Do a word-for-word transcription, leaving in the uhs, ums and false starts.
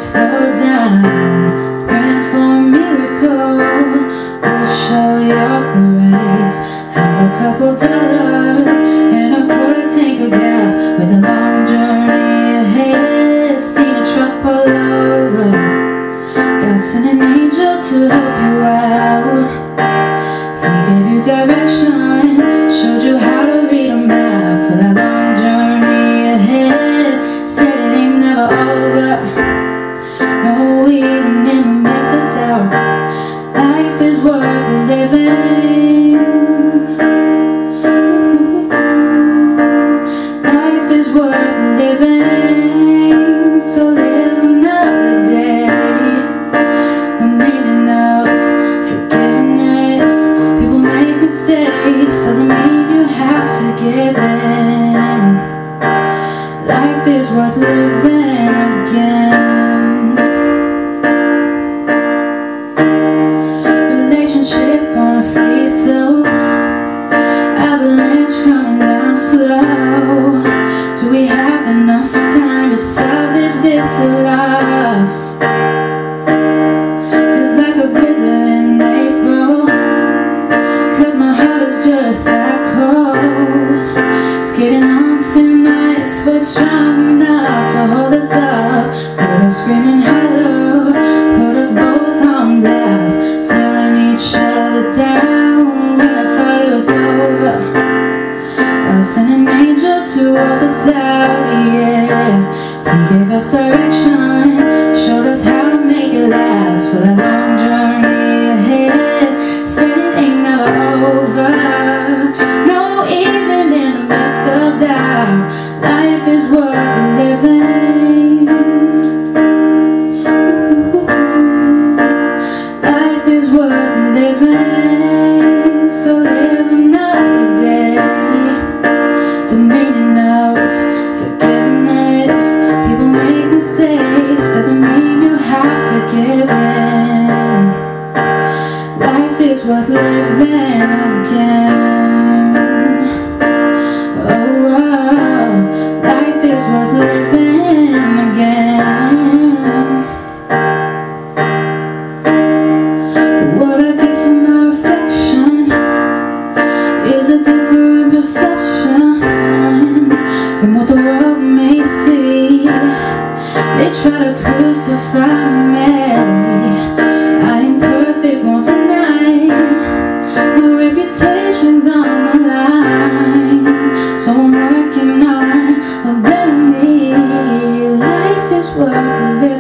slow down, praying for a miracle. You'll show your grace. Had a couple dollars and a quarter tank of gas, with a long journey ahead. Seen a truck pull over. God sent an angel to help you out. He gave you direction, showed you how to read a map for that long journey ahead. Said it ain't never over. No, even in the midst of doubt, life is worth living. Life is worth living. So live another day. The meaning of forgiveness. People make mistakes, doesn't mean you have to give in. Life is worth living again. Relationship on a ski slope, avalanche coming down slow. Do we have enough time to salvage this alive? Feels like a blizzard in April, cause my heart is just that cold. Skating on thin ice, but it's strong enough to hold us up. Put us screaming hollow, put us both on blast, tearing each other down when I thought it was over. God sent an angel to help us out, yeah. He gave us direction, showed us how to make it last for that long journey ahead. Said it ain't never over. No, even in the midst of doubt, life is worth living. Ooh, life is worth living. So live another day. The meaning of forgiveness. People make mistakes, doesn't mean you have to give in. Life is worth living again. Oh, oh, life is worth living again. What I get from my reflection is a different perception from what the world may see. They try to crucify me. I ain't perfect, won't deny. My reputation's on the line, so I'm working on a better me. Life is worth living.